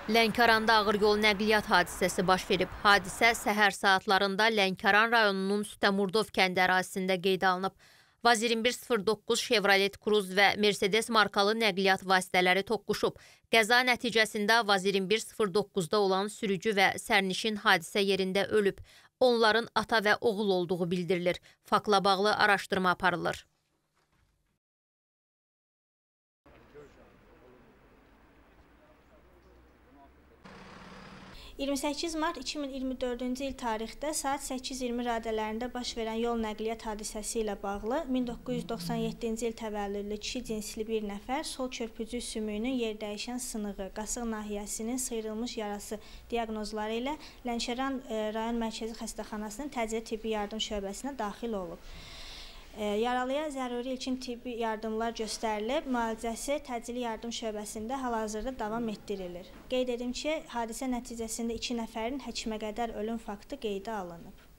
Lənkəranda ağır yol nəqliyyat hadisəsi baş verib. Hadisə səhər saatlarında Lənkəran rayonunun Sütəmurdov kəndi ərazisində qeydə alınıb. Vaz 2109 Chevrolet Cruz və Mercedes markalı nəqliyyat vasitələri toqquşub. Qəza nəticəsində Vaz 2109-da olan sürücü və sərnişin hadisə yerində ölüb. Onların ata və oğul olduğu bildirilir. Faktla bağlı araşdırma aparılır. 28 mart 2024-cü il tarixdə saat 8:20 radələrində baş verən yol nəqliyyat hadisəsi ilə bağlı 1997-ci il təvəllüdlü kişi cinsli bir nəfər sol körpücük sümüyünün yerdəyişən sınığı, qasıq nahiyəsinin sıyrılmış yarası diaqnozları ilə Lənkəran rayon mərkəzi xəstəxanasının təcili tibbi yardım şöbəsinə daxil olub. Yaralıya zəruri ilkin tibbi yardımlar göstərilib, müalicəsi təcili yardım şöbəsində hal-hazırda davam etdirilir. Qeyd edim ki, hadisə nəticəsində 2 nəfərin həkimə qədər ölüm faktı qeydə alınıb.